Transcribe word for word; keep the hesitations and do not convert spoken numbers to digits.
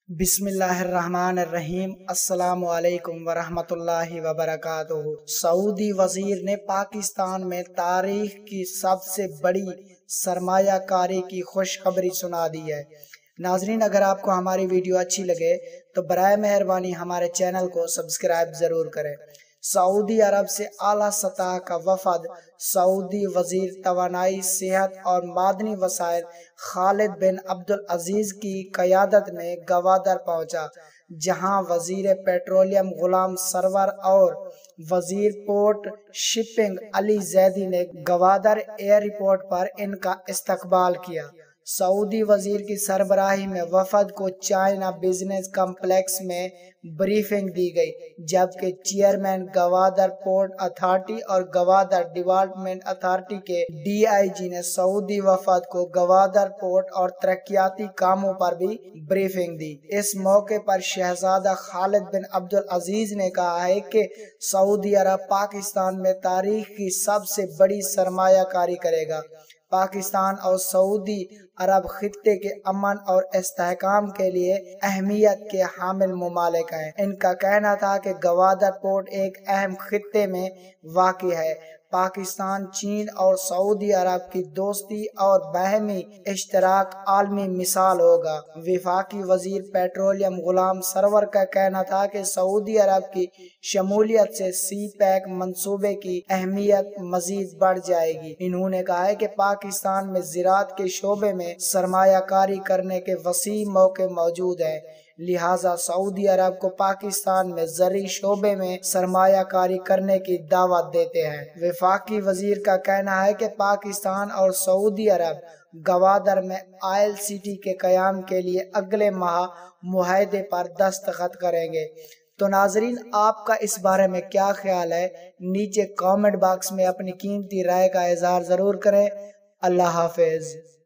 بسم اللہ الرحمن الرحیم۔ السلام علیکم ورحمۃ اللہ وبرکاتہ۔ سعودی وزیر نے پاکستان میں تاریخ کی سب سے بڑی سرمایہ کاری کی خوشخبری سنا دی ہے۔ ناظرین، اگر آپ کو ہماری ویڈیو اچھی لگے تو برائے مہربانی ہمارے چینل کو سبسکرائب ضرور کریں۔ سعودی عرب سے اعلیٰ سطح کا وفد سعودی وزیر توانائی، صحت اور معدنی وسائل خالد بن عبدالعزیز کی قیادت میں گوادر پہنچا، جہاں وزیر پیٹرولیم غلام سرور اور وزیر پورٹ شپنگ علی زیدی نے گوادر ایئرپورٹ پر ان کا استقبال کیا۔ سعودی وزیر کی سربراہی میں وفد کو چائنا بزنس کمپلیکس میں بریفنگ دی گئی، جبکہ چیئرمین گوادر پورٹ اتھارٹی اور گوادر ڈیولپمنٹ اتھارٹی کے ڈی آئی جی نے سعودی وفد کو گوادر پورٹ اور ترقیاتی کاموں پر بھی بریفنگ دی۔ اس موقع پر شہزادہ خالد بن عبدالعزیز نے کہا ہے کہ سعودی عرب پاکستان میں تاریخ کی سب سے بڑی سرمایہ کاری کرے گا۔ پاکستان اور سعودی عرب خطے کے امن اور استحکام کے لیے اہمیت کے حامل ممالک ہیں۔ ان کا کہنا تھا کہ گوادر پورٹ ایک اہم خطے میں واقع ہے۔ پاکستان، چین اور سعودی عرب کی دوستی اور باہمی اشتراک عالمی مثال ہوگا۔ وفاقی وزیر پیٹرولیم غلام سرور کا کہنا تھا کہ سعودی عرب کی شمولیت سے سی پیک منصوبے کی اہمیت مزید بڑھ جائے گی۔ انہوں نے کہا ہے کہ پاکستان میں زراعت کے شعبے میں سرمایہ کاری کرنے کے وسیع موقع موجود ہیں، لہٰذا سعودی عرب کو پاکستان میں زرعی شعبے میں سرمایہ کاری کرنے کی دعوت دیتے ہیں۔ وفاقی وزیر کا کہنا ہے کہ پاکستان اور سعودی عرب گوادر میں آئل سٹی کے قیام کے لیے اگلے ماہ معاہدے پر دستخط کریں گے۔ تو ناظرین، آپ کا اس بارے میں کیا خیال ہے؟ نیچے کامنٹ باکس میں اپنی قیمتی رائے کا اظہار ضرور کریں۔ اللہ حافظ۔